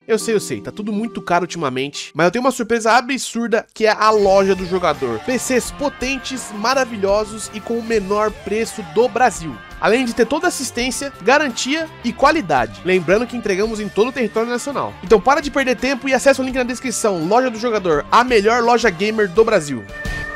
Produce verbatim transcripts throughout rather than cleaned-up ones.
Eu sei, eu sei, tá tudo muito caro ultimamente, mas eu tenho uma surpresa absurda que é a loja do jogador. P Cs potentes, maravilhosos e com o menor preço do Brasil. Além de ter toda assistência, garantia e qualidade. Lembrando que entregamos em todo o território nacional. Então para de perder tempo e acessa o link na descrição. Loja do Jogador, a melhor loja gamer do Brasil.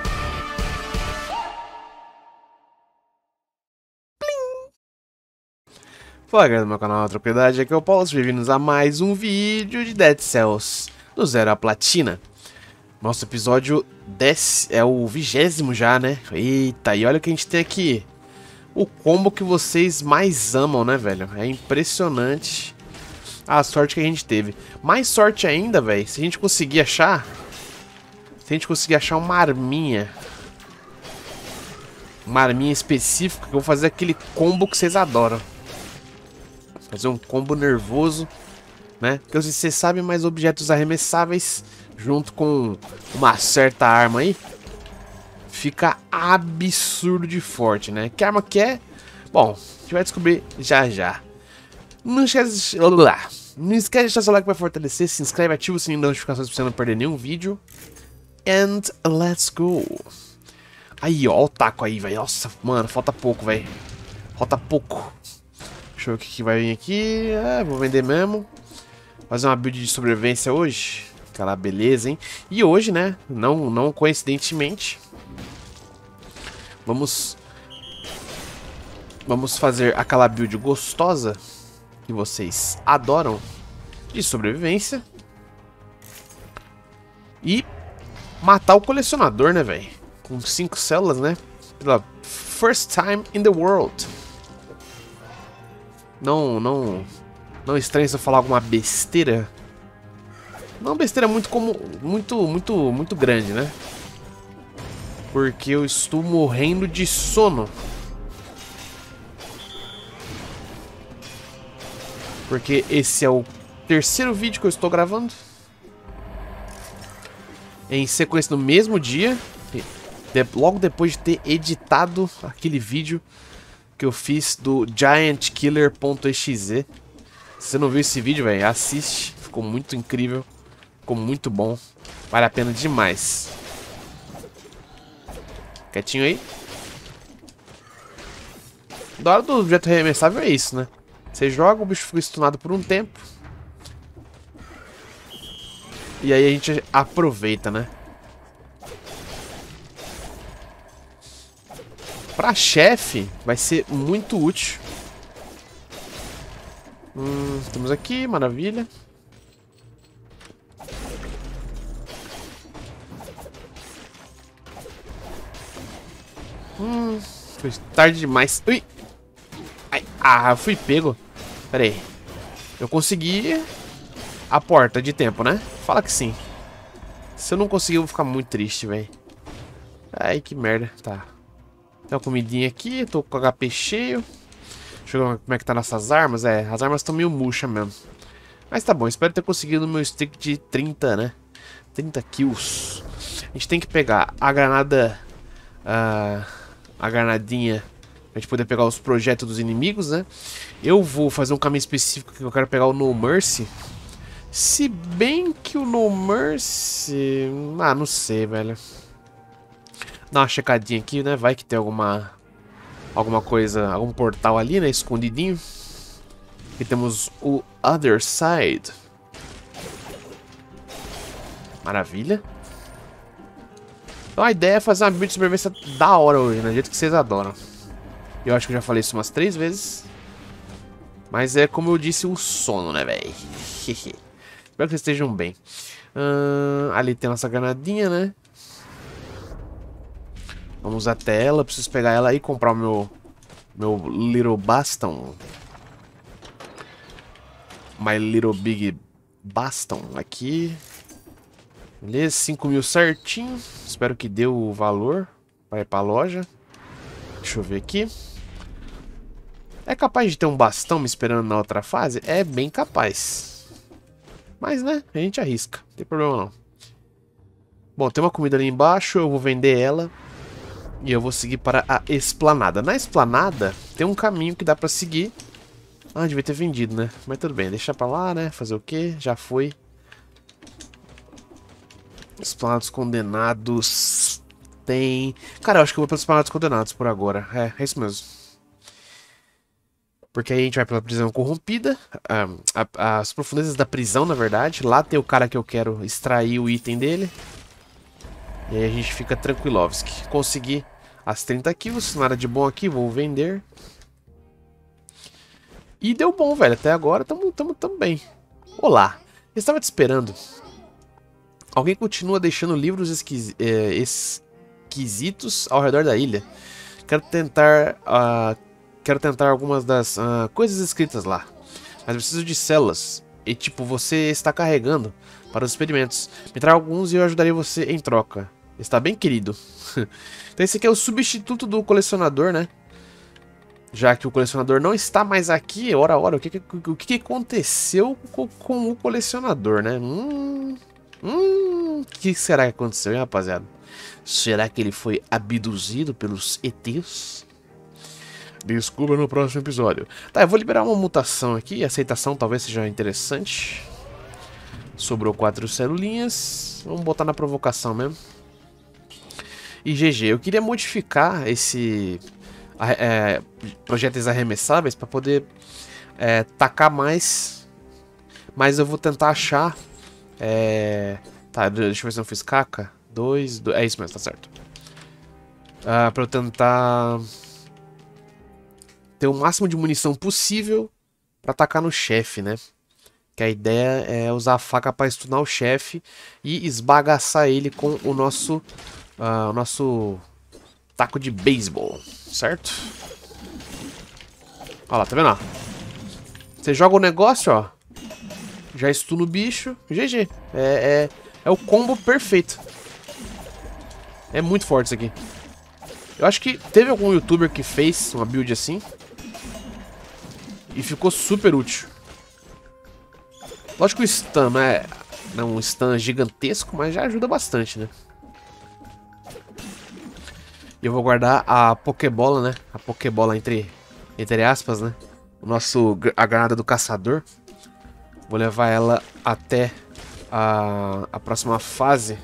Fala galera do meu canal Tranquilidade, aqui é o Paulo, bem-vindos a mais um vídeo de Dead Cells do Zero à Platina. Nosso episódio dez é o vigésimo já, né? Eita, e olha o que a gente tem aqui. O combo que vocês mais amam, né, velho? É impressionante a sorte que a gente teve. Mais sorte ainda, velho, se a gente conseguir achar... Se a gente conseguir achar uma arminha. Uma arminha específica, que eu vou fazer aquele combo que vocês adoram. Fazer um combo nervoso, né? Porque vocês sabem, mais objetos arremessáveis junto com uma certa arma aí fica absurdo de forte, né? Que arma que é? Bom, a gente vai descobrir já já. Não esquece de... Não esquece de deixar seu like para fortalecer, se inscreve, ativa o sininho de notificações para você não perder nenhum vídeo. And let's go. Aí, ó, o taco aí, velho. Nossa, mano, falta pouco, velho. Falta pouco. Deixa eu ver o que, que vai vir aqui. É, vou vender mesmo. Fazer uma build de sobrevivência hoje. Aquela beleza, hein? E hoje, né? Não, não coincidentemente. Vamos... Vamos fazer aquela build gostosa que vocês adoram de sobrevivência. E matar o colecionador, né, velho? Com cinco células, né? Pela first time in the world. Não, não, não estranho se eu falar alguma besteira. Não besteira muito como, muito, muito, muito grande, né? Porque eu estou morrendo de sono. Porque esse é o terceiro vídeo que eu estou gravando. Em sequência no mesmo dia. Logo depois de ter editado aquele vídeo que eu fiz do Giant Killer ponto exe. Se você não viu esse vídeo, velho, assiste. Ficou muito incrível. Ficou muito bom. Vale a pena demais. Quietinho aí. Da hora do objeto arremessável é isso, né? Você joga, o bicho fica stunado por um tempo. E aí a gente aproveita, né? Pra chefe, vai ser muito útil. Hum, estamos aqui, maravilha. Hum, foi tarde demais. Ui! Ai, ah, eu fui pego. Pera aí. Eu consegui a porta de tempo, né? Fala que sim. Se eu não conseguir, eu vou ficar muito triste, velho. Ai, que merda. Tá. Tem uma comidinha aqui, tô com o H P cheio. Deixa eu ver como é que tá nossas armas. É, as armas estão meio murchas mesmo. Mas tá bom, espero ter conseguido o meu streak de trinta, né? trinta kills. A gente tem que pegar a granada... Uh, a granadinha pra gente poder pegar os projetos dos inimigos, né? Eu vou fazer um caminho específico que eu quero pegar o No Mercy. Se bem que o No Mercy... Ah, não sei, velho. Dá uma checadinha aqui, né? Vai que tem alguma... Alguma coisa... Algum portal ali, né? Escondidinho. Aqui temos o Other Side. Maravilha. Então a ideia é fazer uma build de sobrevivência da hora hoje, né? Do jeito que vocês adoram. Eu acho que eu já falei isso umas três vezes. Mas é como eu disse, o sono, né, velho? Espero que vocês estejam bem. Uh, ali tem a nossa granadinha, né? Vamos até ela, preciso pegar ela e comprar o meu meu Little Baston. My Little Big Baston aqui. Beleza, cinco mil certinho. Espero que dê o valor para ir pra loja. Deixa eu ver aqui. É capaz de ter um bastão me esperando na outra fase? É bem capaz. Mas, né, a gente arrisca. Não tem problema não. Bom, tem uma comida ali embaixo, eu vou vender ela. E eu vou seguir para a esplanada. Na esplanada tem um caminho que dá para seguir Ah, devia ter vendido, né? Mas tudo bem, deixa pra lá, né? Fazer o quê? Já foi. Esplanados Condenados. Tem... Cara, eu acho que eu vou pelos Esplanados Condenados por agora. É, é isso mesmo. Porque aí a gente vai pela prisão corrompida. Ah, a, as profundezas da prisão, na verdade. Lá tem o cara que eu quero extrair o item dele. E aí a gente fica tranquilovski. Consegui as trinta quilos. Nada de bom aqui, vou vender. E deu bom, velho. Até agora tamo, tamo, tamo bem. Olá. Eu estava te esperando. Alguém continua deixando livros esquisi é, esquisitos ao redor da ilha. Quero tentar... Uh, quero tentar algumas das uh, coisas escritas lá. Mas preciso de células. E tipo, você está carregando para os experimentos. Me traga alguns e eu ajudarei você em troca. Está bem, querido. Então esse aqui é o substituto do colecionador, né? Já que o colecionador não está mais aqui. Ora, ora, o que, o que aconteceu com, com o colecionador, né? Hum... Hum... O que será que aconteceu, hein, rapaziada? Será que ele foi abduzido pelos E Tês? Descubra no próximo episódio. Tá, eu vou liberar uma mutação aqui. Aceitação talvez seja interessante. Sobrou quatro celulinhas. Vamos botar na provocação mesmo. E G G. Eu queria modificar esse... É, projéteis arremessáveis para poder é, tacar mais. Mas eu vou tentar achar... É... Tá, deixa eu ver se eu não fiz caca. Dois, dois... É isso mesmo, tá certo. Ah, pra eu tentar... ter o máximo de munição possível pra atacar no chefe, né? Que a ideia é usar a faca pra stunar o chefe e esbagaçar ele com o nosso uh, o nosso taco de beisebol, certo? Olha lá, tá vendo? Você joga o negócio, ó, já stuna o bicho, G G. É, é, é o combo perfeito. É muito forte isso aqui. Eu acho que teve algum youtuber que fez uma build assim e ficou super útil. Lógico que o stun não é, não, um stun gigantesco, mas já ajuda bastante, né? E eu vou guardar a Pokébola, né? A Pokébola entre, entre aspas, né? O nosso, a granada do caçador. Vou levar ela até a, a próxima fase.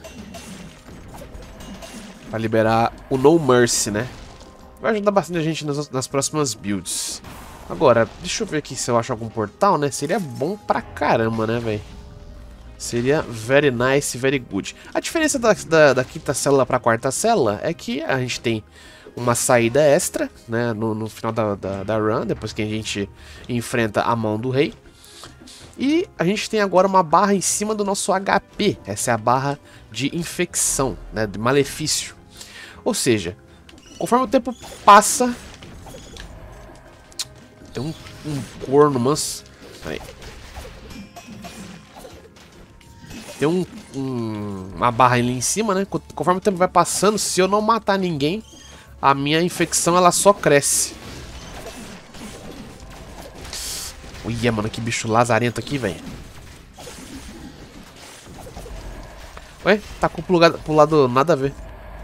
Pra liberar o No Mercy, né? Vai ajudar bastante a gente nas, nas próximas builds. Agora, deixa eu ver aqui se eu acho algum portal, né? Seria bom pra caramba, né, velho? Seria very nice, very good. A diferença da, da, da quinta célula pra quarta célula é que a gente tem uma saída extra, né? No, no final da, da, da run, depois que a gente enfrenta a mão do rei. E a gente tem agora uma barra em cima do nosso H P. Essa é a barra de infecção, né? De malefício. Ou seja, conforme o tempo passa... Tem um, um corno, mas... Aí. Tem um, um, uma barra ali em cima, né? Conforme o tempo vai passando, se eu não matar ninguém, a minha infecção ela só cresce. Uia, mano, que bicho lazarento aqui, velho. Ué, tá com pro lado, pro lado nada a ver.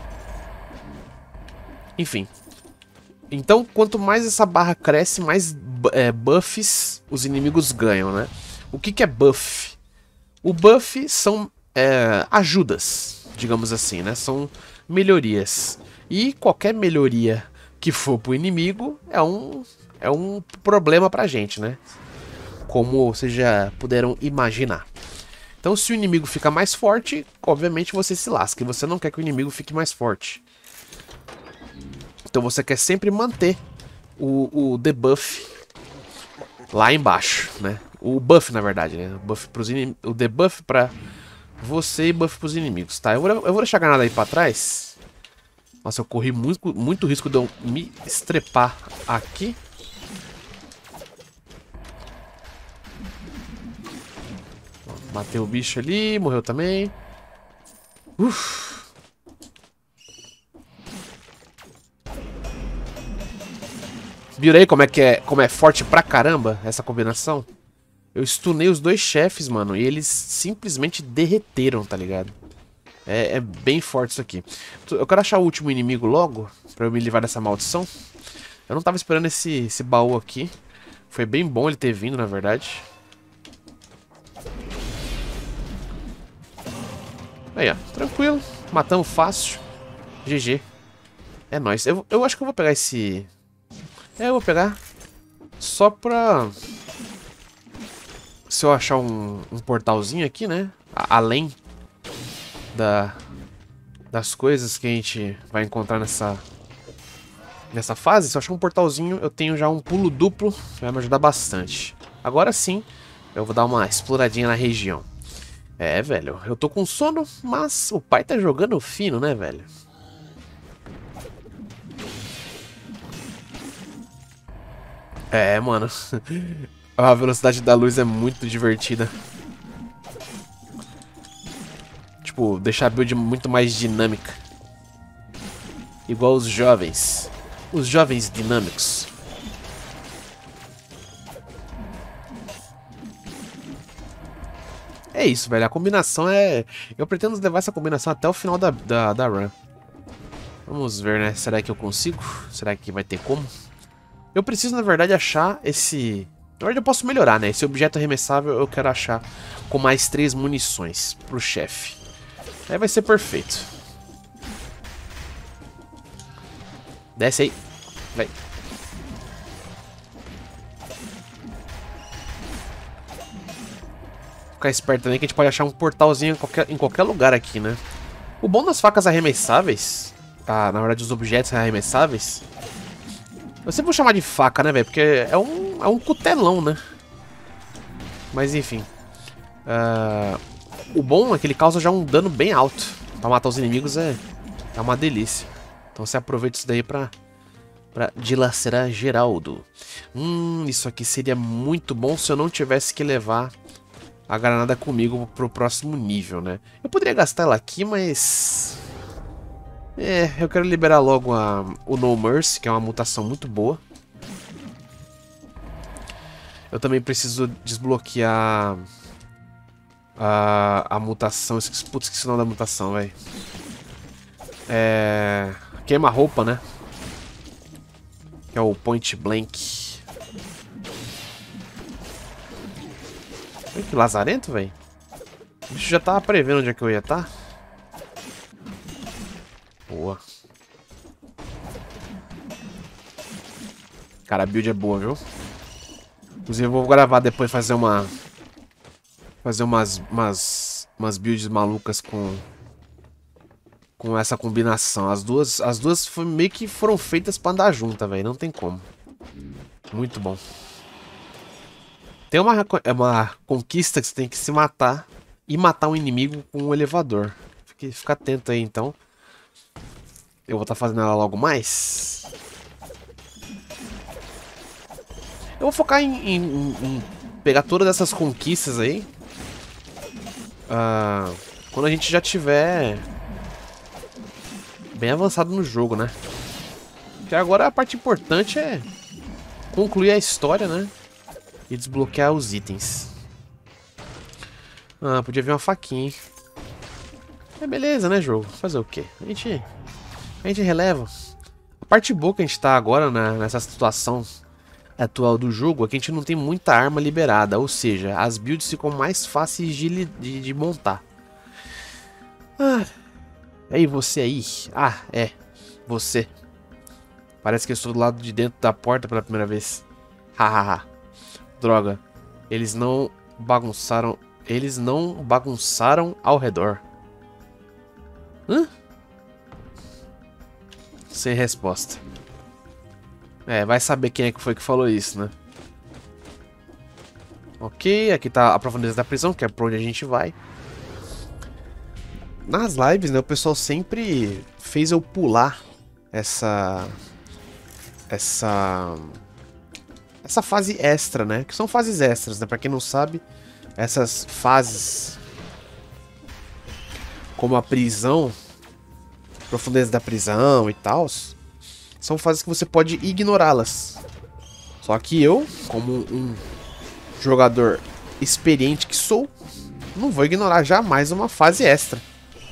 Enfim. Então, quanto mais essa barra cresce, mais é, buffs os inimigos ganham, né? O que que é buff? O buff são é, ajudas, digamos assim, né? São melhorias. E qualquer melhoria que for pro inimigo é um, é um problema pra gente, né? Como vocês já puderam imaginar. Então, se o inimigo fica mais forte, obviamente você se lasca. E você não quer que o inimigo fique mais forte. Então você quer sempre manter o, o debuff lá embaixo, né? O buff, na verdade, né? O, buff pros inim... o debuff pra você e buff pros inimigos, tá? Eu vou, eu vou deixar a granada aí pra trás. Nossa, eu corri muito, muito risco de eu me estrepar aqui. Matei o bicho ali, morreu também. Uff. Viram aí como é que é, como é forte pra caramba essa combinação? Eu stunei os dois chefes, mano, e eles simplesmente derreteram, tá ligado? É, é bem forte isso aqui. Eu quero achar o último inimigo logo, pra eu me livrar dessa maldição. Eu não tava esperando esse, esse baú aqui, Foi bem bom ele ter vindo, na verdade. Aí, ó. Tranquilo. Matamos fácil. G G. É nóis. Eu, eu acho que eu vou pegar esse... É, eu vou pegar. Só pra... Se eu achar um, um portalzinho aqui, né? A, além da... das coisas que a gente vai encontrar nessa... Nessa fase. Se eu achar um portalzinho, eu tenho já um pulo duplo. Vai me ajudar bastante. Agora sim, eu vou dar uma exploradinha na região. É, velho. Eu tô com sono, mas o pai tá jogando fino, né, velho? É, mano. A velocidade da luz é muito divertida. Tipo, deixar a build muito mais dinâmica. Igual os jovens. Os jovens dinâmicos. É isso, velho. A combinação é... Eu pretendo levar essa combinação até o final da, da, da run. Vamos ver, né? Será que eu consigo? Será que vai ter como? Eu preciso, na verdade, achar esse... Na verdade, eu posso melhorar, né? Esse objeto arremessável eu quero achar com mais três munições pro chefe. Aí vai ser perfeito. Desce aí. Vai. Ficar esperto também que a gente pode achar um portalzinho em qualquer, em qualquer lugar aqui, né? O bom das facas arremessáveis... Ah, na verdade, os objetos arremessáveis... Eu sempre vou chamar de faca, né, velho? Porque é um, é um cutelão, né? Mas, enfim. Uh, o bom é que ele causa já um dano bem alto. Pra matar os inimigos é, é uma delícia. Então você aproveita isso daí pra, pra dilacerar Geraldo. Hum, isso aqui seria muito bom se eu não tivesse que levar a granada comigo pro próximo nível, né? Eu poderia gastar ela aqui, mas... É, eu quero liberar logo a, o No Mercy, que é uma mutação muito boa. Eu também preciso desbloquear a, a mutação. Putz, esqueci o nome da mutação, velho. É... Queima-roupa, né? Que é o Point Blank. Olha que lazarento, velho. O bicho já tava prevendo onde é que eu ia estar. Boa. Cara, a build é boa, viu? Inclusive eu vou gravar depois, fazer uma... Fazer umas... Umas, umas builds malucas com... Com essa combinação. As duas, as duas foi, meio que foram feitas pra andar juntas, velho. Não tem como. Muito bom. Tem uma, uma conquista que você tem que se matar e matar um inimigo com um elevador. Fique, fica atento aí, então. Eu vou estar tá fazendo ela logo mais. Eu vou focar em, em, em pegar todas essas conquistas aí. Uh, quando a gente já tiver bem avançado no jogo, né? Porque agora a parte importante é concluir a história, né? E desbloquear os itens. Ah, podia vir uma faquinha, hein? É beleza, né, jogo? Fazer o quê? A gente... A gente releva. A parte boa que a gente tá agora, né, nessa situação atual do jogo, é que a gente não tem muita arma liberada. Ou seja, as builds ficam mais fáceis de, de, de montar. Ah, aí você aí. Ah, é. Você. Parece que eu estou do lado de dentro da porta pela primeira vez. Hahaha. Droga. Eles não bagunçaram. Eles não bagunçaram ao redor. Hã? Sem resposta. É, vai saber quem é que foi que falou isso, né? Ok, aqui tá a profundeza da prisão, que é pra onde a gente vai. Nas lives, né, o pessoal sempre fez eu pular essa... Essa... Essa fase extra, né? Que são fases extras, né? Pra quem não sabe, essas fases... Como a prisão... Profundeza da prisão e tal, são fases que você pode ignorá-las. Só que eu, como um jogador experiente que sou, não vou ignorar jamais uma fase extra.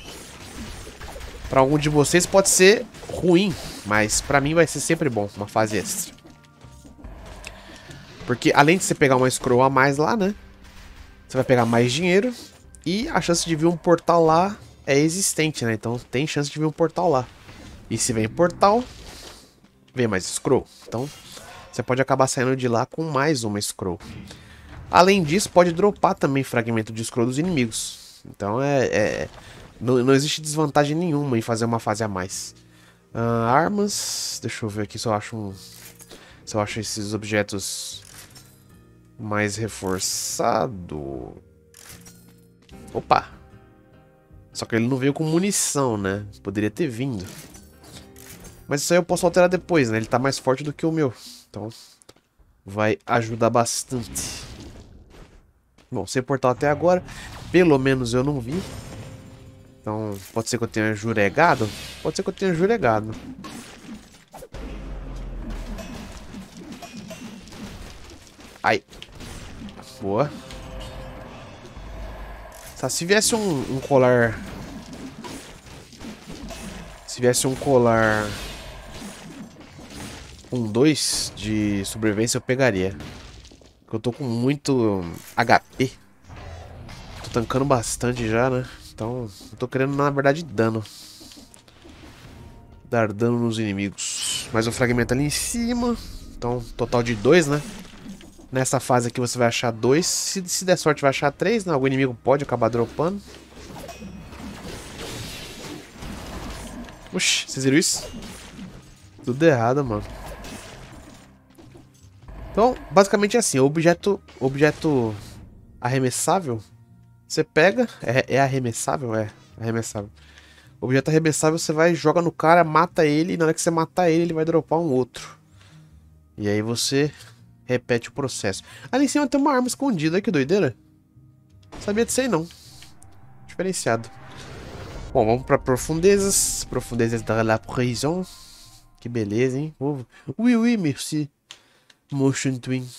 Para algum de vocês pode ser ruim, mas para mim vai ser sempre bom uma fase extra. Porque além de você pegar uma scroll a mais lá, né? Você vai pegar mais dinheiro. E a chance de vir um portal lá é existente, né? Então tem chance de vir um portal lá. E se vem portal, vem mais scroll. Então você pode acabar saindo de lá com mais uma scroll. Além disso, pode dropar também fragmento de scroll dos inimigos. Então é... é não, não existe desvantagem nenhuma em fazer uma fase a mais. Uh, armas... Deixa eu ver aqui se eu acho um... Se eu acho esses objetos mais reforçado. Opa! Só que ele não veio com munição, né? Poderia ter vindo. Mas isso aí eu posso alterar depois, né? Ele tá mais forte do que o meu. Então vai ajudar bastante. Bom, sem portal até agora. Pelo menos eu não vi. Então pode ser que eu tenha juregado? Pode ser que eu tenha juregado. Ai. Boa. Tá, se viesse um, um colar... Se viesse um colar... Um dois de sobrevivência eu pegaria. Porque eu tô com muito H P. Tô tancando bastante já, né? Então eu tô querendo, na verdade, dano. Dar dano nos inimigos. Mais um fragmento ali em cima. Então, total de dois, né? Nessa fase aqui você vai achar dois. Se, se der sorte vai achar três, né? Algum inimigo pode acabar dropando. Oxi, vocês viram isso? Tudo errado, mano. Então, basicamente é assim. Objeto, objeto arremessável. Você pega. É, é arremessável? É, arremessável. Objeto arremessável você vai, joga no cara, mata ele. E na hora que você matar ele, ele vai dropar um outro. E aí você... repete o processo. Ali em cima tem uma arma escondida. Que doideira. Sabia disso aí não. Diferenciado. Bom, vamos para profundezas. Profundezas da la prison. Que beleza, hein? Oh. Oui, oui, merci. Motion Twin.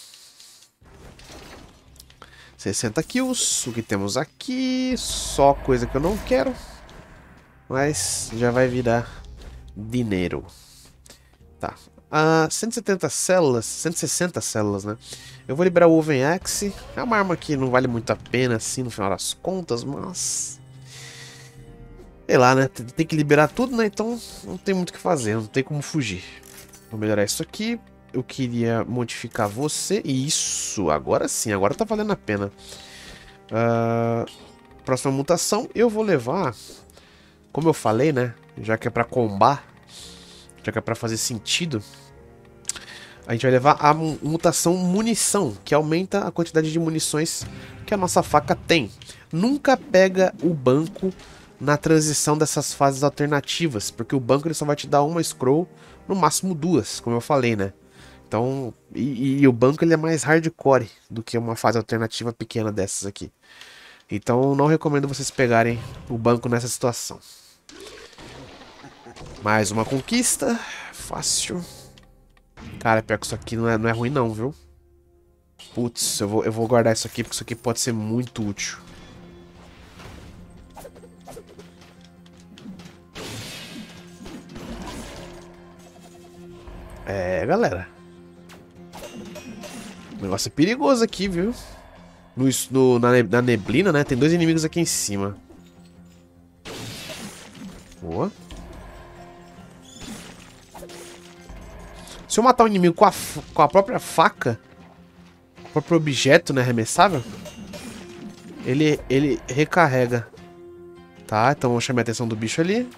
sessenta kills. O que temos aqui? Só coisa que eu não quero. Mas já vai virar dinheiro. Tá. Uh, cento e setenta células, cento e sessenta células, né? Eu vou liberar o Oven Axe. É uma arma que não vale muito a pena, assim, no final das contas, mas... sei lá, né? Tem que liberar tudo, né? Então não tem muito o que fazer, não tem como fugir. Vou melhorar isso aqui. Eu queria modificar você. Isso, agora sim, agora tá valendo a pena. Uh, próxima mutação, eu vou levar... como eu falei, né? Já que é pra combar... já que é pra fazer sentido, a gente vai levar a mutação munição, que aumenta a quantidade de munições que a nossa faca tem. Nunca pega o banco na transição dessas fases alternativas, porque o banco ele só vai te dar uma scroll, no máximo duas, como eu falei, né? Então, e, e o banco ele é mais hardcore do que uma fase alternativa pequena dessas aqui. Então, não recomendo vocês pegarem o banco nessa situação. Mais uma conquista. Fácil. Cara, pior que isso aqui não é, não é ruim não, viu? Putz, eu vou, eu vou guardar isso aqui, porque isso aqui pode ser muito útil. É, galera. O negócio é perigoso aqui, viu? No, no, na, na neblina, né? Tem dois inimigos aqui em cima. Boa. Se eu matar o inimigo com a, com a própria faca, o próprio objeto, né, arremessável, ele, ele recarrega. Tá, então vamos chamar a atenção do bicho ali.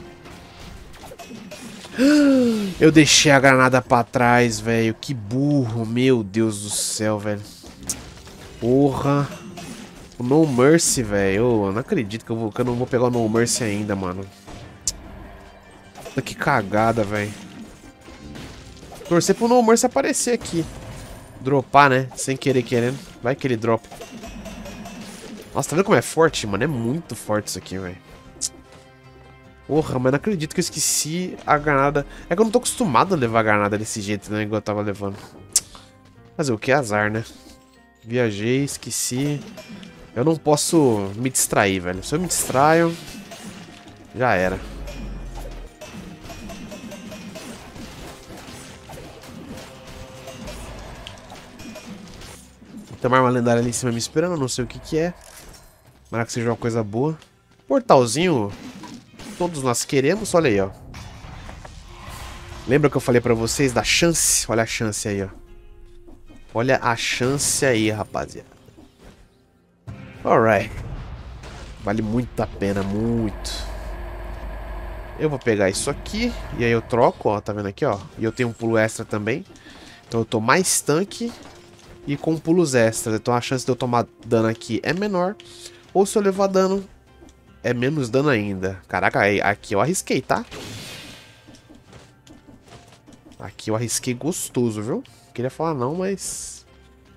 Eu deixei a granada pra trás, velho. Que burro, meu Deus do céu, velho. Porra. O No Mercy, velho. Eu não acredito que eu, vou, que eu não vou pegar o No Mercy ainda, mano. Que cagada, velho. Torcer pro No Mercy aparecer aqui. Dropar, né? Sem querer querendo. Vai que ele dropa. Nossa, tá vendo como é forte, mano? É muito forte isso aqui, velho. Porra, mas não acredito que eu esqueci a granada. É que eu não tô acostumado a levar a granada desse jeito, né? Igual eu tava levando. Fazer o que? Azar, né? Viajei, esqueci. Eu não posso me distrair, velho. Se eu me distraio, já era. Tem uma arma lendária ali em cima me esperando, não sei o que que é. Mas que seja uma coisa boa. Portalzinho, todos nós queremos, olha aí, ó. Lembra que eu falei pra vocês da chance? Olha a chance aí, ó. Olha a chance aí, rapaziada. Alright. Vale muito a pena, muito. Eu vou pegar isso aqui, e aí eu troco, ó, tá vendo aqui, ó. E eu tenho um pulo extra também. Então eu tô mais tanque e com pulos extras. Então a chance de eu tomar dano aqui é menor. Ou se eu levar dano, é menos dano ainda. Caraca, aqui eu arrisquei, tá? Aqui eu arrisquei gostoso, viu? Não queria falar não, mas...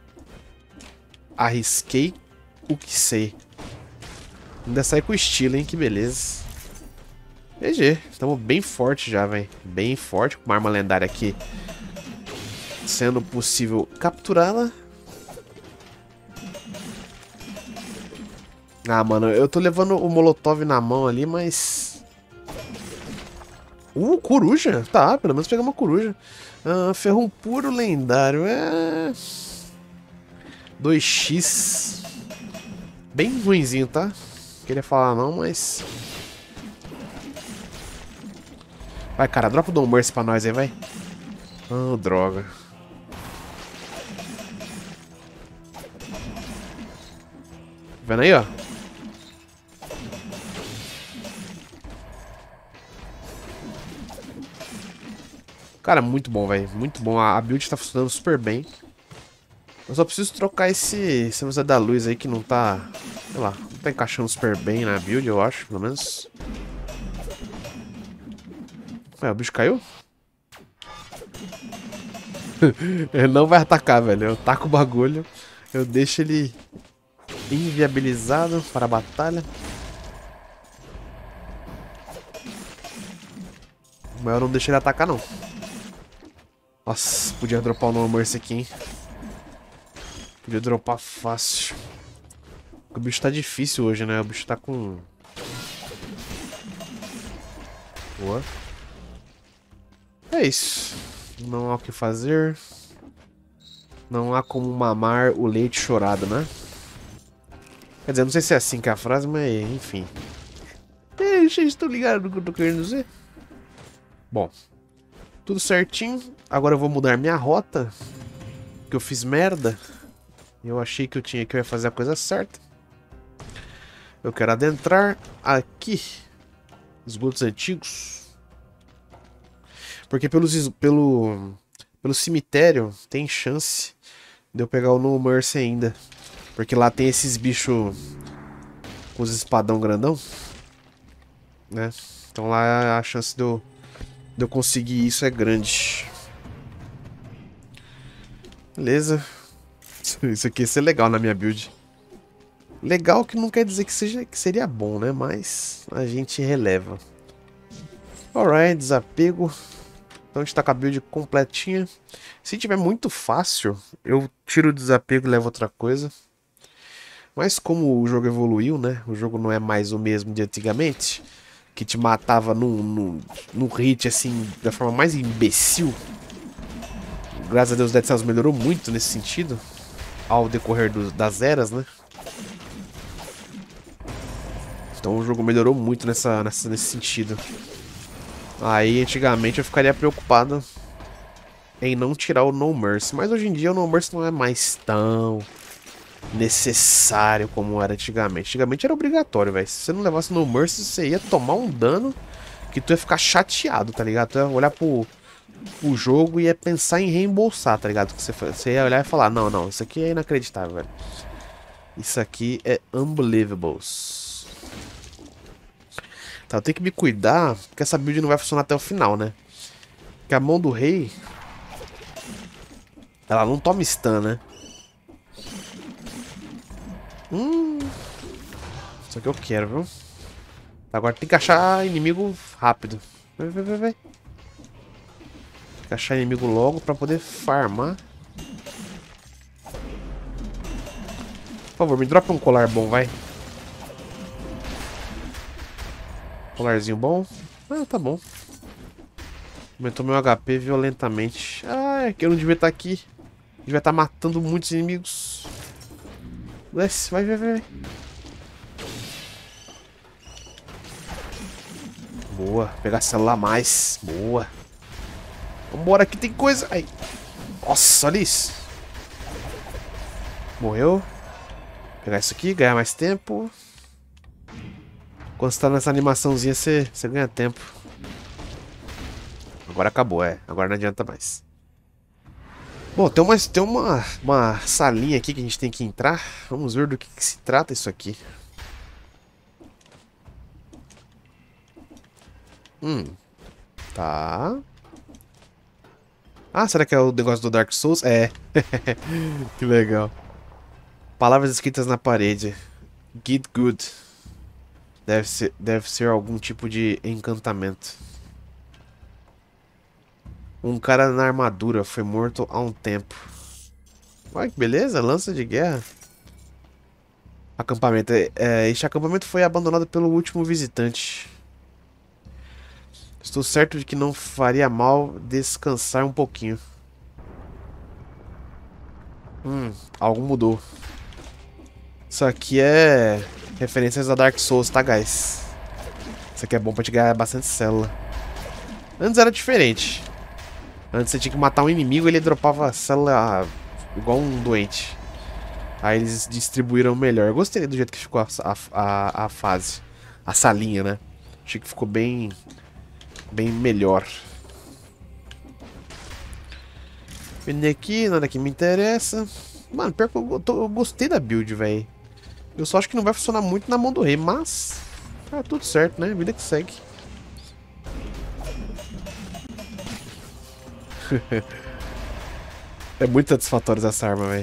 arrisquei o que sei. Ainda sai com estilo, hein? Que beleza. G G. Estamos bem forte já, velho. Bem forte. Com uma arma lendária aqui. Sendo possível capturá-la. Ah, mano. Eu tô levando o Molotov na mão ali, mas... Uh, coruja. Tá, pelo menos pegar uma coruja. Ah, ferrão puro lendário. É... dois x. Bem ruinzinho, tá? Não queria falar não, mas... Vai, cara, dropa o Dom Mercy pra nós aí, vai. Ah, droga. Vendo aí, ó? Cara, muito bom, velho. Muito bom. A build tá funcionando super bem. Eu só preciso trocar esse... esse negócio da luz aí que não tá... sei lá, não tá encaixando super bem na build, eu acho, pelo menos. Ué, o bicho caiu? Ele não vai atacar, velho. Eu taco o bagulho, eu deixo ele inviabilizado para a batalha. Mas eu não deixo ele atacar, não. Nossa, podia dropar o No Mercy aqui, hein? Podia dropar fácil. O bicho tá difícil hoje, né? O bicho tá com... boa. É isso. Não há o que fazer. Não há como mamar o leite chorado, né? Quer dizer, não sei se é assim que é a frase, mas enfim. É, vocês estão ligados no que eu tô querendo dizer? Bom, tudo certinho. Agora eu vou mudar minha rota. Que eu fiz merda. Eu achei que eu tinha que eu ia fazer a coisa certa. Eu quero adentrar aqui. Esgotos antigos. Porque pelos, pelo, pelo cemitério tem chance de eu pegar o No Mercy ainda. Porque lá tem esses bichos com os espadão grandão. Né? Então lá a chance de eu, de eu conseguir isso é grande. Beleza. Isso aqui ia ser legal na minha build. Legal que não quer dizer que, seja, que seria bom, né? Mas a gente releva. Alright, desapego. Então a gente tá com a build completinha. Se tiver muito fácil, eu tiro o desapego e levo outra coisa. Mas como o jogo evoluiu, né? O jogo não é mais o mesmo de antigamente. Que te matava no, no, no hit, assim, da forma mais imbecil. Graças a Deus o Dead Cells melhorou muito nesse sentido. Ao decorrer do, das eras, né? Então o jogo melhorou muito nessa, nessa, nesse sentido. Aí antigamente eu ficaria preocupado em não tirar o No Mercy. Mas hoje em dia o No Mercy não é mais tão necessário como era antigamente. Antigamente era obrigatório, velho. Se você não levasse No Mercy, você ia tomar um dano que tu ia ficar chateado, tá ligado? Tu ia olhar pro, pro jogo e ia pensar em reembolsar, tá ligado? Você, você ia olhar e falar, não, não, isso aqui é inacreditável, velho. Isso aqui é unbelievable. Tá, eu tenho que me cuidar, porque essa build não vai funcionar até o final, né? Porque a mão do rei... ela não toma stun, né? Hum... Isso aqui eu quero, viu? Agora tem que achar inimigo rápido. Vai, vai, vai, vai. Tem que achar inimigo logo pra poder farmar. Por favor, me dropa um colar bom, vai. Colarzinho bom. Ah, tá bom. Aumentou meu H P violentamente. Ah, é que eu não devia estar aqui. Devia estar matando muitos inimigos. Desce, vai, vai, vai. Boa, pegar celular mais. Boa. Vambora, aqui tem coisa. Ai. Nossa, olha isso. Morreu. Pegar isso aqui, ganhar mais tempo. Quando você tá nessa animaçãozinha, você, você ganha tempo. Agora acabou, é. Agora não adianta mais. Bom, tem, uma, tem uma, uma salinha aqui que a gente tem que entrar. Vamos ver do que, que se trata isso aqui. Hum. Tá. Ah, será que é o negócio do Dark Souls? É. Que legal. Palavras escritas na parede. Get good. Deve ser, deve ser algum tipo de encantamento. Um cara na armadura foi morto há um tempo. Olha que beleza, lança de guerra. Acampamento. É, este acampamento foi abandonado pelo último visitante. Estou certo de que não faria mal descansar um pouquinho. Hum, algo mudou. Isso aqui é referências a Dark Souls, tá, guys? Isso aqui é bom pra te ganhar bastante célula. Antes era diferente. Antes você tinha que matar um inimigo e ele dropava célula igual um doente. Aí eles distribuíram melhor. Eu gostei do jeito que ficou a, a, a fase. A salinha, né? Achei que ficou bem... Bem melhor. Vender aqui, nada que me interessa. Mano, pior que eu, tô, eu gostei da build, velho. Eu só acho que não vai funcionar muito na mão do rei, mas... Tá tudo certo, né? Vida que segue. É muito satisfatório essa arma, velho.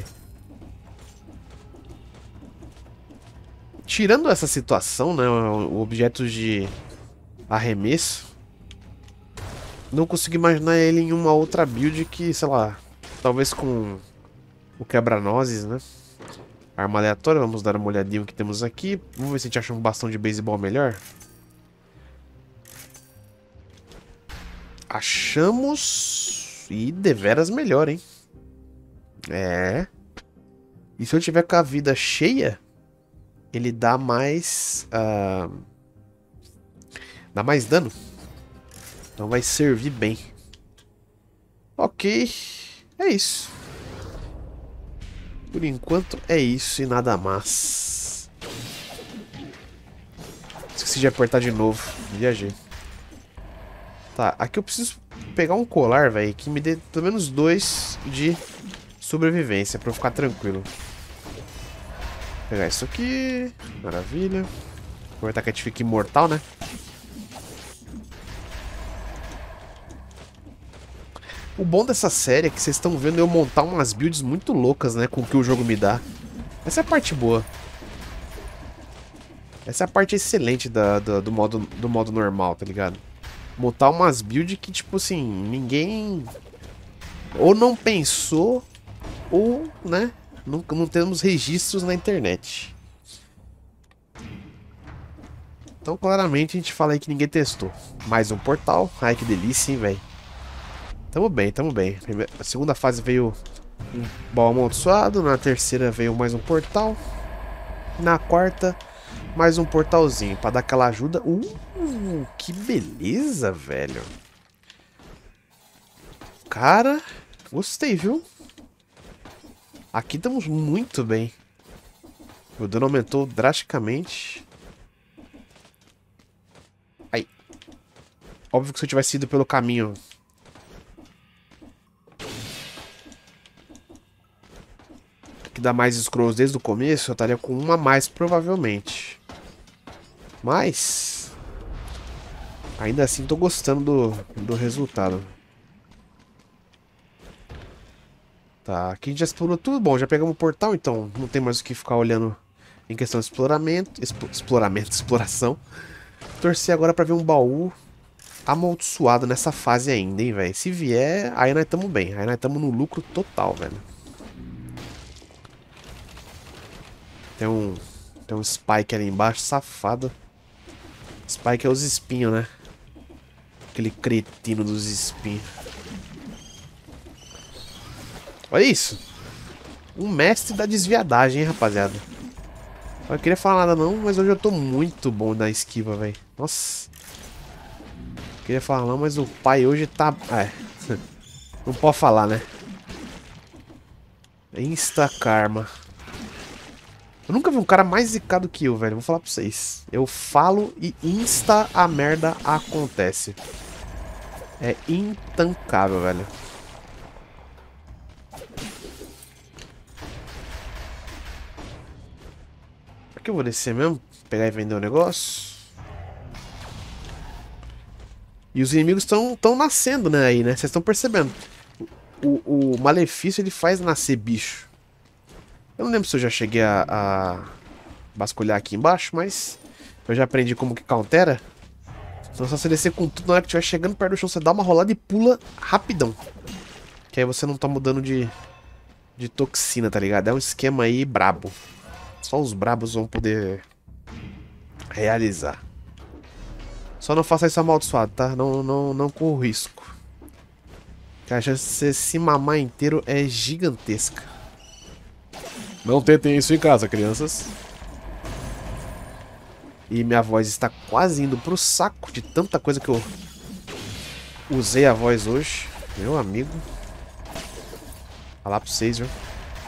Tirando essa situação, né? Objetos de arremesso. Não consigo imaginar ele em uma outra build que, sei lá, talvez com o quebra-nozes, né? Arma aleatória, vamos dar uma olhadinha no que temos aqui. Vamos ver se a gente acha um bastão de beisebol melhor. Achamos... E deveras melhor, hein? É... E se eu tiver com a vida cheia, ele dá mais... Uh... Dá mais dano. Então vai servir bem. Ok. É isso. Por enquanto é isso e nada mais. Esqueci de apertar de novo. Viajei. Tá, aqui eu preciso pegar um colar, velho, que me dê pelo menos dois de sobrevivência pra eu ficar tranquilo. Vou pegar isso aqui. Maravilha. Aproveitar que a gente fica imortal, né? O bom dessa série é que vocês estão vendo eu montar umas builds muito loucas, né? Com o que o jogo me dá. Essa é a parte boa. Essa é a parte excelente da, da, do, modo, do modo normal, tá ligado? Montar umas builds que, tipo assim, ninguém... Ou não pensou, ou, né? Não, não temos registros na internet. Então, claramente, a gente fala aí que ninguém testou. Mais um portal. Ai, que delícia, hein, velho. Tamo bem, tamo bem. A segunda fase veio um baú amaldiçoado. Na terceira veio mais um portal. Na quarta, mais um portalzinho pra dar aquela ajuda. Uh, que beleza, velho. Cara, gostei, viu? Aqui estamos muito bem. O dano aumentou drasticamente. Aí. Óbvio que se eu tivesse ido pelo caminho... que dá mais scrolls desde o começo, eu estaria com uma a mais, provavelmente. Mas... ainda assim, tô gostando do, do resultado. Tá, aqui a gente já explorou tudo. Bom, já pegamos o portal, então não tem mais o que ficar olhando em questão de exploramento. Expo, exploramento, exploração. Torcer agora pra ver um baú amaldiçoado nessa fase ainda, hein, velho. Se vier, aí nós estamos bem. Aí nós estamos no lucro total, velho. Tem um, tem um Spike ali embaixo, safado. Spike é os espinhos, né? Aquele cretino dos espinhos. Olha isso. Um mestre da desviadagem, hein, rapaziada. Eu queria falar nada não, mas hoje eu tô muito bom na esquiva, velho. Nossa. Queria falar não, mas o pai hoje tá... É. Não pode falar, né? Insta karma. Eu nunca vi um cara mais zicado que eu, velho. Vou falar pra vocês. Eu falo e insta a merda acontece. É intancável, velho. Será que eu vou descer mesmo? Pegar e vender o negócio? E os inimigos estão tão nascendo, né, aí, né? Vocês estão percebendo. O, o malefício, ele faz nascer bicho. Eu não lembro se eu já cheguei a, a vasculhar aqui embaixo, mas eu já aprendi como que countera. Então só você descer com tudo, na hora que estiver chegando perto do chão, você dá uma rolada e pula rapidão. Que aí você não toma dano de, de toxina, tá ligado? É um esquema aí brabo. Só os brabos vão poder realizar. Só não faça isso amaldiçoado, tá? Não, não, não corro risco. Porque a chance de você se mamar inteiro é gigantesca. Não tentem isso em casa, crianças. E minha voz está quase indo pro saco de tanta coisa que eu usei a voz hoje. Meu amigo. Falar pra vocês, viu?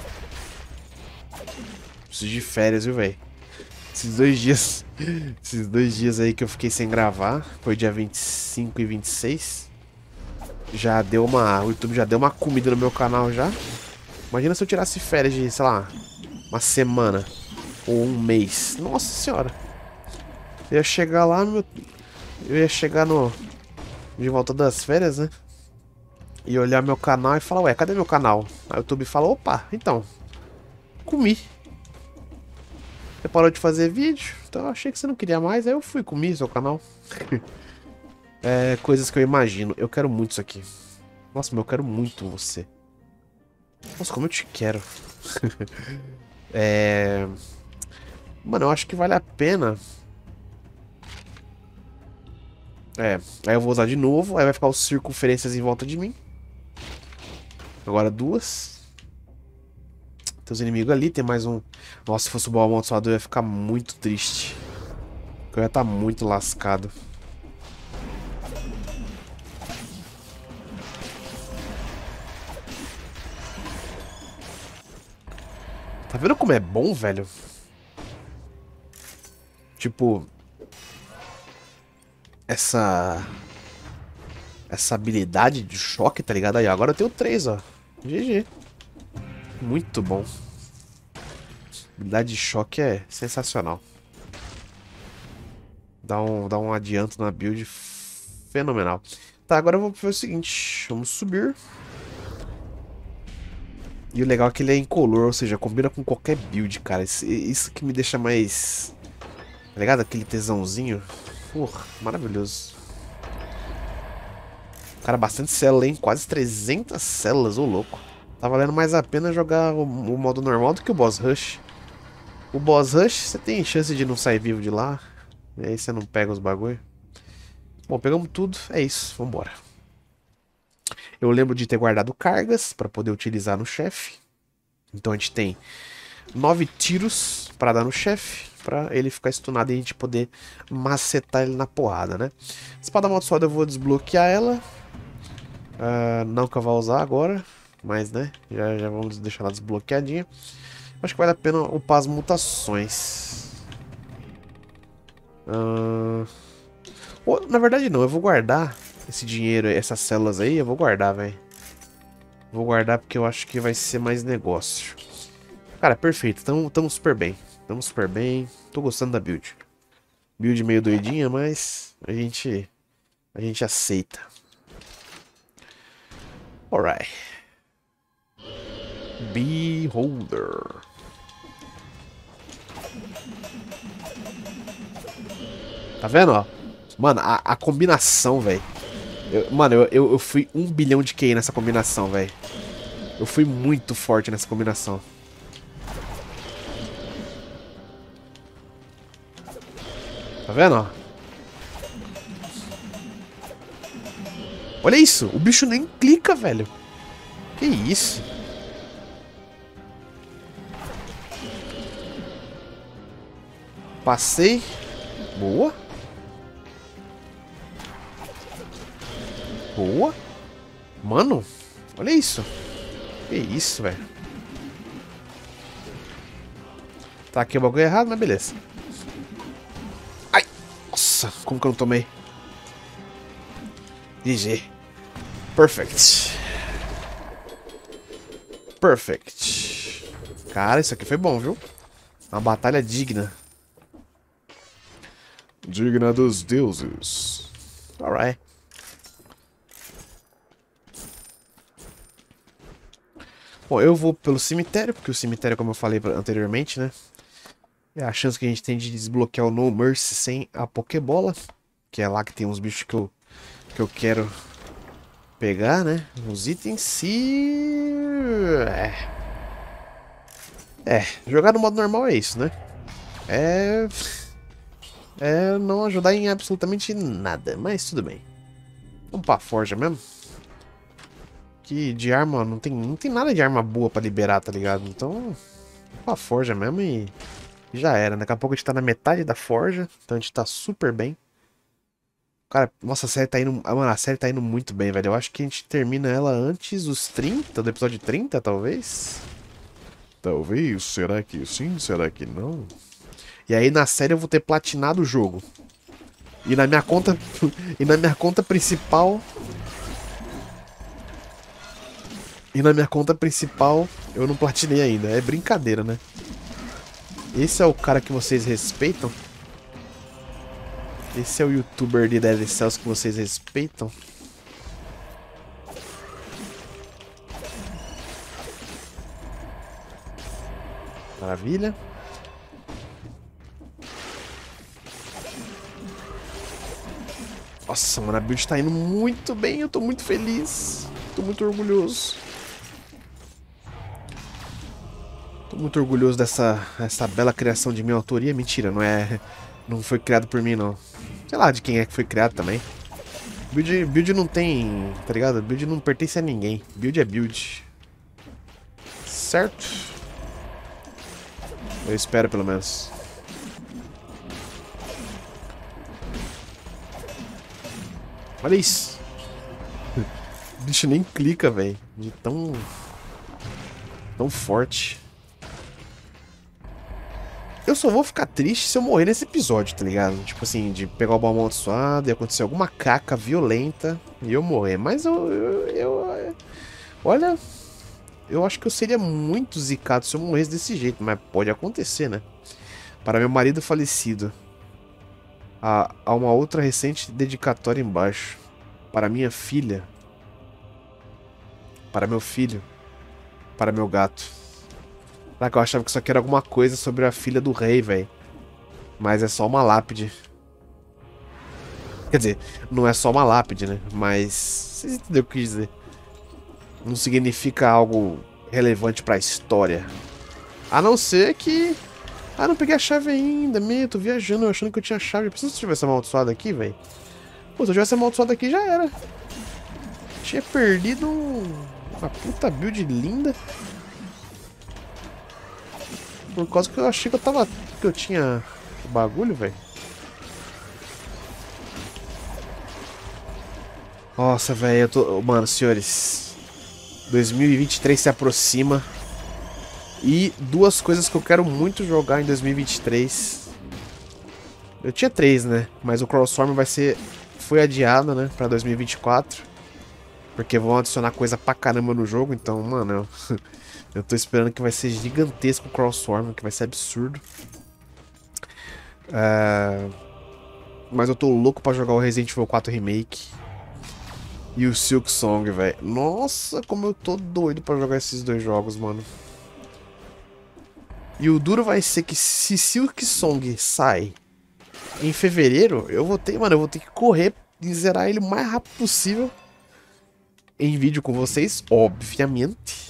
Preciso de férias, viu, velho? Esses dois dias... Esses dois dias aí que eu fiquei sem gravar. Foi dia vinte e cinco e vinte e seis. Já deu uma... O YouTube já deu uma comida no meu canal já. Imagina se eu tirasse férias de, sei lá, uma semana. Ou um mês. Nossa senhora. Eu ia chegar lá no meu... Eu ia chegar no... De volta das férias, né? E olhar meu canal e falar, ué, cadê meu canal? Aí o YouTube fala, opa, então... Comi. Você parou de fazer vídeo? Então eu achei que você não queria mais, aí eu fui comer seu canal. É, coisas que eu imagino. Eu quero muito isso aqui. Nossa, mas eu quero muito você. Nossa, como eu te quero. É... Mano, eu acho que vale a pena. É, aí eu vou usar de novo. Aí vai ficar os circunferências em volta de mim. Agora duas. Tem os inimigos ali, tem mais um. Nossa, se fosse o baú amaldiçoado eu ia ficar muito triste. Eu ia estar muito lascado. Tá vendo como é bom, velho? Tipo... Essa... Essa habilidade de choque, tá ligado? Aí, agora eu tenho três, ó. G G. Muito bom. Habilidade de choque é sensacional. Dá um, dá um adianto na build fenomenal. Tá, agora eu vou fazer o seguinte. Vamos subir. E o legal é que ele é incolor, ou seja, combina com qualquer build, cara. Isso, isso que me deixa mais... Tá ligado? Aquele tesãozinho. Porra, maravilhoso. Cara, bastante célula, hein? Quase trezentas células, ô louco. Tá valendo mais a pena jogar o, o modo normal do que o Boss Rush. O Boss Rush, você tem chance de não sair vivo de lá. E aí você não pega os bagulho. Bom, pegamos tudo. É isso, vambora. Eu lembro de ter guardado cargas para poder utilizar no chefe. Então a gente tem nove tiros para dar no chefe, para ele ficar stunado e a gente poder macetar ele na porrada, né? Espada amaldiçoada eu vou desbloquear ela. Uh, não que eu vou usar agora, mas né, já, já vamos deixar ela desbloqueadinha. Acho que vale a pena upar as mutações. Uh... Oh, na verdade não, eu vou guardar esse dinheiro, essas células aí, eu vou guardar, velho. Vou guardar porque eu acho que vai ser mais negócio. Cara, perfeito, tamo, tamo super bem. Tamo super bem, tô gostando da build. Build meio doidinha, mas a gente, a gente aceita. Alright. Beholder. Tá vendo, ó? Mano, a, a combinação, velho. Mano, eu, eu, eu fui um bilhão de Q I nessa combinação, velho. Eu fui muito forte nessa combinação. Tá vendo, ó? Olha isso, o bicho nem clica, velho. Que isso? Passei. Boa. Boa. Mano, olha isso. Que isso, velho. Tá aqui o bagulho errado, mas beleza. Ai. Nossa, como que eu não tomei? G G. Perfect. Perfect. Cara, isso aqui foi bom, viu? Uma batalha digna. Digna dos deuses. Alright. Bom, eu vou pelo cemitério, porque o cemitério, como eu falei anteriormente, né? É a chance que a gente tem de desbloquear o No Mercy sem a Pokébola. Que é lá que tem uns bichos que eu, que eu quero pegar, né? Os itens e... É... É, jogar no modo normal é isso, né? É... É não ajudar em absolutamente nada, mas tudo bem. Vamos pra forja mesmo. Que de arma, não tem, não tem nada de arma boa pra liberar, tá ligado? Então, vamos pra forja mesmo e já era. Daqui a pouco a gente tá na metade da forja, então a gente tá super bem. Cara, nossa, a série tá indo, mano, a série tá indo muito bem, velho. Eu acho que a gente termina ela antes dos trinta, do episódio trinta, talvez? Talvez, será que sim, será que não? E aí na série eu vou ter platinado o jogo. E na minha conta e na minha conta principal E na minha conta principal eu não platinei ainda. É brincadeira, né? Esse é o cara que vocês respeitam? Esse é o youtuber de Dead Cells que vocês respeitam? Maravilha. Nossa, mano, a build tá indo muito bem. Eu tô muito feliz. Tô muito orgulhoso. Tô muito orgulhoso dessa essa bela criação de minha autoria. Mentira, não é... Não foi criado por mim, não. Sei lá de quem é que foi criado também. Build, build não tem... Tá ligado? Build não pertence a ninguém. Build é build. Certo? Eu espero, pelo menos. Olha isso. O bicho nem clica, velho. De tão... Tão forte. Eu só vou ficar triste se eu morrer nesse episódio, tá ligado? Tipo assim, de pegar o baú amaldiçoado e acontecer alguma caca violenta e eu morrer. Mas eu, eu, eu... Olha... Eu acho que eu seria muito zicado se eu morresse desse jeito. Mas pode acontecer, né? Para meu marido falecido. Há, há uma outra recente dedicatória embaixo. Para minha filha. Para meu filho. Para meu gato. Caraca, eu achava que isso aqui era alguma coisa sobre a filha do rei, velho. Mas é só uma lápide. Quer dizer, não é só uma lápide, né? Mas... Vocês entenderam o que eu quis dizer. Não significa algo relevante pra história. A não ser que... Ah, não peguei a chave ainda, meu. Tô viajando, eu achando que eu tinha a chave. Preciso se eu tivesse amaldiçoado aqui, velho. Pô, se eu tivesse amaldiçoado aqui, já era. Tinha perdido um... uma puta build linda. Por causa que eu achei que eu tava... que eu tinha o bagulho, velho. Nossa, velho, eu tô... Mano, senhores. dois mil e vinte e três se aproxima. E duas coisas que eu quero muito jogar em dois mil e vinte e três. Eu tinha três, né? Mas o Crawlstorm vai ser... Foi adiado, né? Pra dois mil e vinte e quatro. Porque vão adicionar coisa pra caramba no jogo. Então, mano, eu... Eu tô esperando que vai ser gigantesco o Crawlstorm, que vai ser absurdo. É... Mas eu tô louco pra jogar o Resident Evil quatro Remake. E o Silk Song, velho. Nossa, como eu tô doido pra jogar esses dois jogos, mano. E o duro vai ser que se Silk Song sai em fevereiro, eu vou ter, mano, eu vou ter que correr e zerar ele o mais rápido possível. Em vídeo com vocês, obviamente.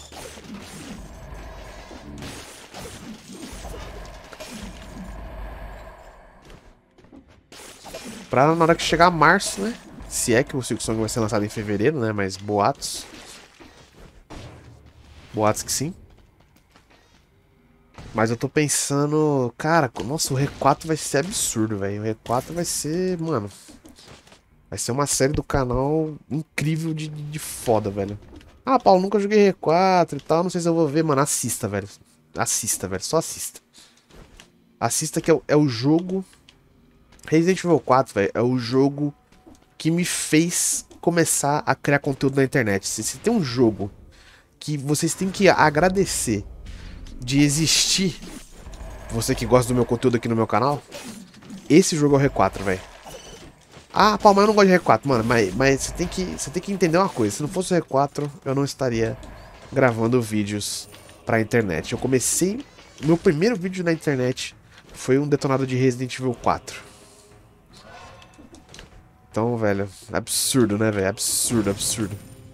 Pra na hora que chegar março, né? Se é que o Silk Song vai ser lançado em fevereiro, né? Mas boatos. Boatos que sim. Mas eu tô pensando... Cara, nossa, o R quatro vai ser absurdo, velho. O R quatro vai ser... Mano... Vai ser uma série do canal incrível de, de foda, velho. Ah, Paulo, nunca joguei R quatro e tal. Não sei se eu vou ver, mano. Assista, velho. Assista, velho. Só assista. Assista que é o, é o jogo... Resident Evil quatro, velho, é o jogo que me fez começar a criar conteúdo na internet. Se, se tem um jogo que vocês têm que agradecer de existir, você que gosta do meu conteúdo aqui no meu canal, esse jogo é o R quatro, velho. Ah, Paulo, mas eu não gosto de R quatro, mano. Mas, mas você, tem que, você tem que entender uma coisa. Se não fosse o R quatro, eu não estaria gravando vídeos pra internet. Eu comecei... Meu primeiro vídeo na internet foi um detonado de Resident Evil quatro. Então, velho, absurdo, né, velho? Absurdo, absurdo.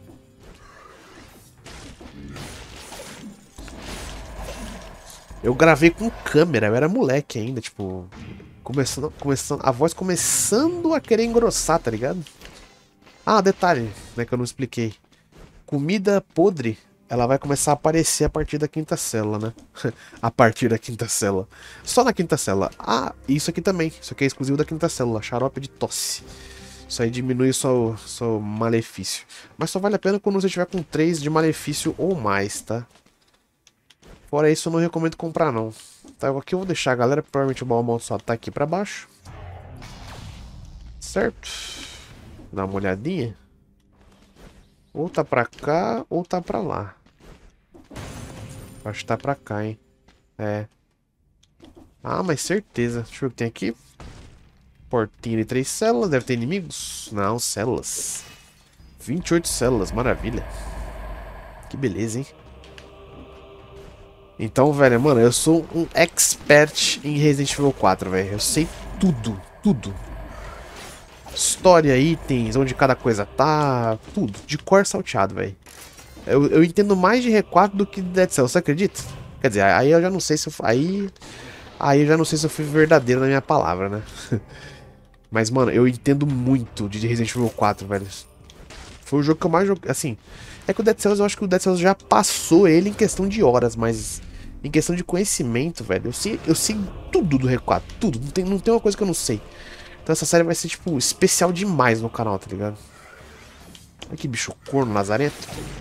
Eu gravei com câmera, eu era moleque ainda, tipo... Começando, começando, a voz começando a querer engrossar, tá ligado? Ah, detalhe, né, que eu não expliquei. Comida podre, ela vai começar a aparecer a partir da quinta célula, né? A partir da quinta célula. Só na quinta célula. Ah, isso aqui também. Isso aqui é exclusivo da quinta célula, xarope de tosse. Isso aí diminui o seu, seu malefício. Mas só vale a pena quando você tiver com três de malefício ou mais, tá? Fora isso, eu não recomendo comprar, não. Tá, aqui eu vou deixar, galera. Provavelmente o baú amaldiçoado tá aqui pra baixo. Certo? Dá uma olhadinha. Ou tá pra cá, ou tá pra lá. Acho que tá pra cá, hein? É. Ah, mas certeza. Deixa eu ver o que tem aqui. Portinha de três células. Deve ter inimigos? Não, células. vinte e oito células. Maravilha. Que beleza, hein? Então, velho, mano, eu sou um expert em Resident Evil quatro, velho. Eu sei tudo, tudo. História, itens, onde cada coisa tá, tudo. De cor salteado, velho. Eu, eu entendo mais de R quatro do que de Dead Cells, você acredita? Quer dizer, aí eu já não sei se eu... Aí... Aí eu já não sei se eu fui verdadeiro na minha palavra, né? Mas, mano, eu entendo muito de Resident Evil quatro, velho. Foi o jogo que eu mais joguei, assim... É que o Dead Cells, eu acho que o Dead Cells já passou ele em questão de horas, mas... Em questão de conhecimento, velho, eu sei, eu sei tudo do R quatro, tudo. Não tem, não tem uma coisa que eu não sei. Então essa série vai ser, tipo, especial demais no canal, tá ligado? Olha que bicho corno, lazarento.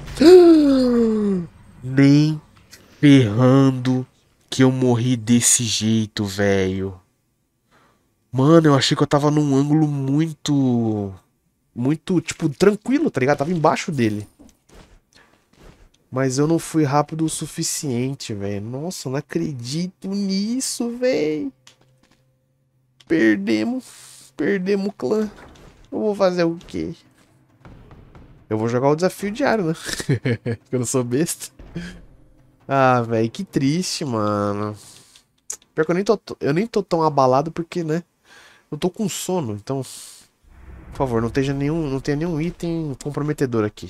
Nem ferrando que eu morri desse jeito, velho. Mano, eu achei que eu tava num ângulo muito... Muito, tipo, tranquilo, tá ligado? Tava embaixo dele. Mas eu não fui rápido o suficiente, velho. Nossa, eu não acredito nisso, velho. Perdemos. Perdemos o clã. Eu vou fazer o quê? Eu vou jogar o desafio diário, né? Eu não sou besta. Ah, velho, que triste, mano. Pior que eu nem tô, eu nem tô tão abalado porque, né? Eu tô com sono, então... Por favor, não tenha nenhum, não tenha nenhum item comprometedor aqui.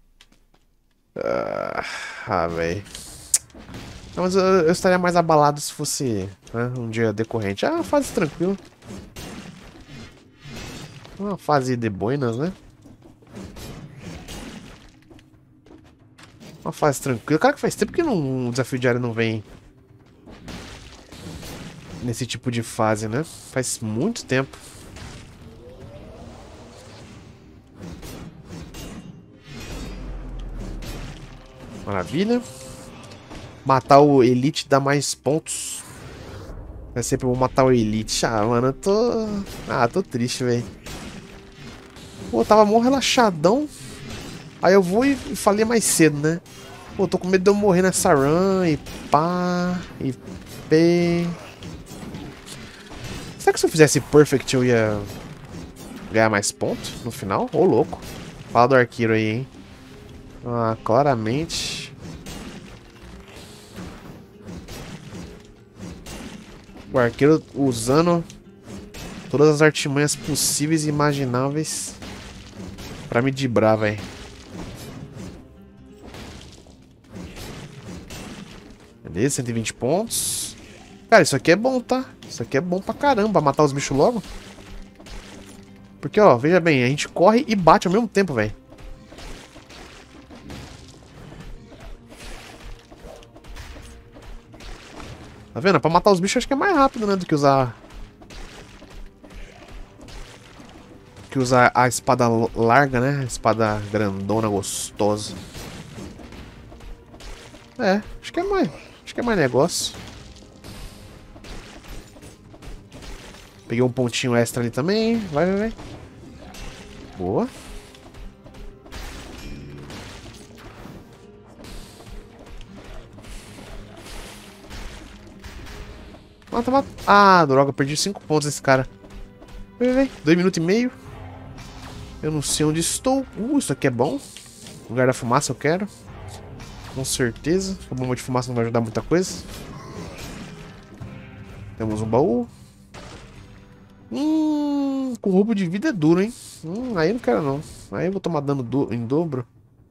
Ah, ah velho. Mas eu, eu estaria mais abalado se fosse, né, um dia decorrente. Ah, fase tranquila. Uma fase de boinas, né? Uma fase tranquila. Cara, que faz tempo que não, o desafio diário não vem nesse tipo de fase, né? Faz muito tempo. Maravilha. Matar o Elite dá mais pontos. É sempre bom matar o Elite. Ah, mano, eu tô... Ah, tô triste, velho. Pô, eu tava mó relaxadão. Aí eu vou e falei mais cedo, né? Pô, tô com medo de eu morrer nessa run. E pá... E pê... Será que se eu fizesse Perfect eu ia... ganhar mais pontos no final? Ô, louco. Fala do arqueiro aí, hein? Ah, claramente... O arqueiro usando todas as artimanhas possíveis e imagináveis pra me dibrar, velho. Beleza, cento e vinte pontos. Cara, isso aqui é bom, tá? Isso aqui é bom pra caramba, matar os bichos logo. Porque, ó, veja bem, a gente corre e bate ao mesmo tempo, velho. Tá vendo? Pra matar os bichos acho que é mais rápido, né? Do que usar... Que usar a espada larga, né? A espada grandona, gostosa. É, acho que é mais... Acho que é mais negócio. Peguei um pontinho extra ali também. Vai, vai, vai. Boa. Mata, mata. Ah, droga, perdi cinco pontos nesse cara. Vai, vai, vai. Dois minutos e meio. Eu não sei onde estou. Uh, isso aqui é bom. Lugar da fumaça eu quero. Com certeza. A bomba de fumaça não vai ajudar muita coisa. Temos um baú. Hum, com roubo de vida é duro, hein? Hum, aí eu não quero não. Aí eu vou tomar dano do, em dobro.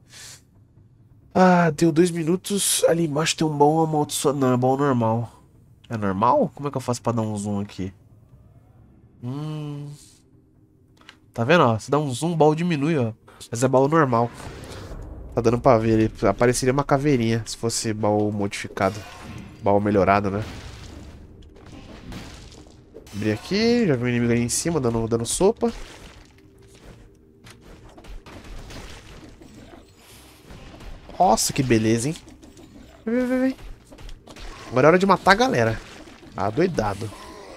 Ah, deu dois minutos. Ali embaixo tem um baú amaldiçoado. Não, é baú normal. É normal? Como é que eu faço pra dar um zoom aqui? Hum... Tá vendo, ó? Se dá um zoom, o baú diminui, ó. Mas é baú normal. Tá dando pra ver ali. Apareceria uma caveirinha se fosse baú modificado. Baú melhorado, né? Abri aqui. Já vi um inimigo ali em cima dando, dando sopa. Nossa, que beleza, hein? Vem, vem, vem, vem. Agora é hora de matar a galera. Ah, doidado.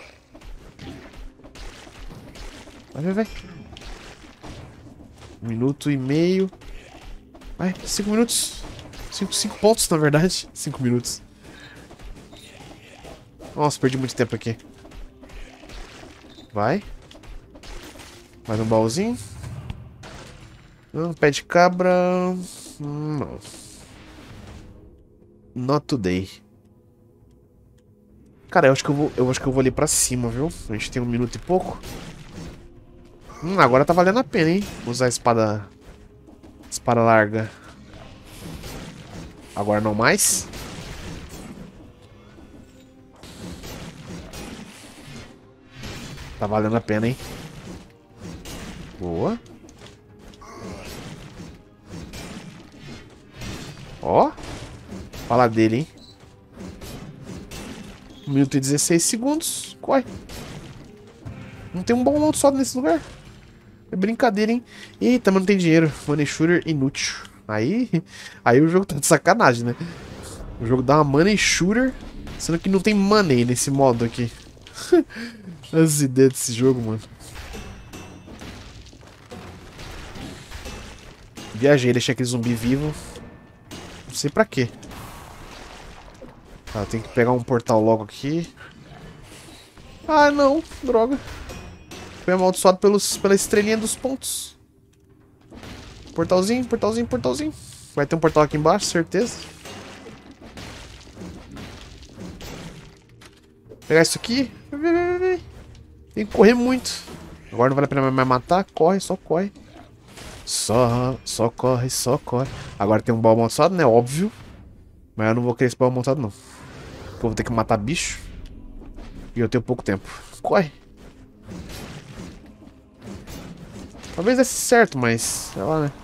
Vai, vai, vai. Um minuto e meio. Vai, cinco minutos. Cinco, cinco pontos, na verdade. Cinco minutos. Nossa, perdi muito tempo aqui. Vai. Mais um baúzinho. Não, pé de cabra. Hum, não. Not today. Cara, eu acho que eu vou, eu acho que eu vou ali pra cima, viu? A gente tem um minuto e pouco. Hum, agora tá valendo a pena, hein? Usar a espada... Espada larga. Agora não mais. Tá valendo a pena, hein? Boa. Ó. Fala dele, hein? um minuto e dezesseis segundos. Corre. Não tem um bom amaldiçoado nesse lugar. É brincadeira, hein? Eita, mas não tem dinheiro. Money shooter inútil. Aí, aí o jogo tá de sacanagem, né? O jogo dá uma money shooter, sendo que não tem money nesse modo aqui. As ideias desse jogo, mano. Viajei, deixei aquele zumbi vivo. Não sei pra quê. Tá, tem que pegar um portal logo aqui. Ah, não. Droga. Foi amaldiçoado pelos, pela estrelinha dos pontos. Portalzinho, portalzinho, portalzinho. Vai ter um portal aqui embaixo, certeza. Pegar isso aqui. Tem que correr muito. Agora não vale a pena mais matar. Corre, só corre. Só, só corre, só corre. Agora tem um baú amaldiçoado, né? Óbvio. Mas eu não vou querer esse baú amaldiçoado, não. Porque eu vou ter que matar bicho. E eu tenho pouco tempo. Corre. Talvez desse certo, mas... sei lá, né?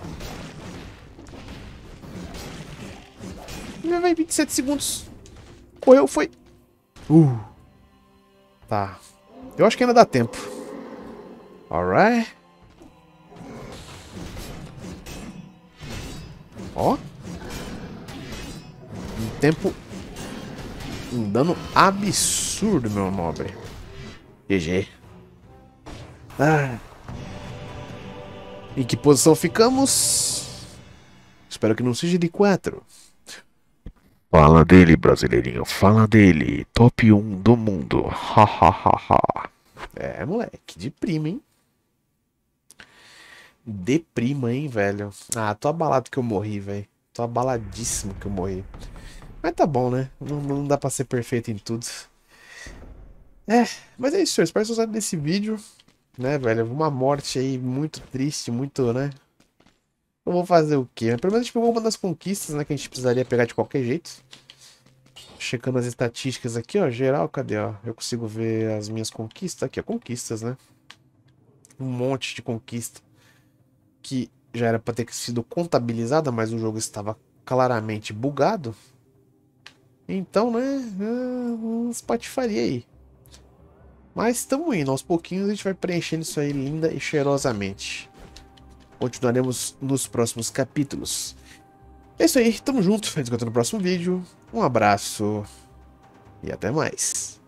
Vai, vinte e sete segundos. Correu, foi. Uh. Tá. Eu acho que ainda dá tempo. Alright. Ó. Um tempo... um dano absurdo, meu nobre. G G. Ah. Em que posição ficamos? Espero que não seja de quatro. Fala dele, brasileirinho. Fala dele. Top um do mundo. Ha, ha, ha, ha. É, moleque. De prima, hein? De prima, hein, velho? Ah, tô abalado que eu morri, velho. Tô abaladíssimo que eu morri. Mas tá bom, né? Não, não dá pra ser perfeito em tudo. É, mas é isso. Eu espero que vocês gostem desse vídeo. Né, velho? Uma morte aí muito triste, muito, né? Eu vou fazer o quê? Pelo menos a gente pegou uma das conquistas, né? Que a gente precisaria pegar de qualquer jeito. Checando as estatísticas aqui, ó. Geral, cadê, ó? Eu consigo ver as minhas conquistas. Aqui, ó. Conquistas, né? Um monte de conquista. Que já era pra ter sido contabilizada, mas o jogo estava claramente bugado. Então, né, uns patifaria aí. Mas estamos indo, aos pouquinhos a gente vai preenchendo isso aí linda e cheirosamente. Continuaremos nos próximos capítulos. É isso aí, tamo junto, a gente se encontra no próximo vídeo. Um abraço e até mais.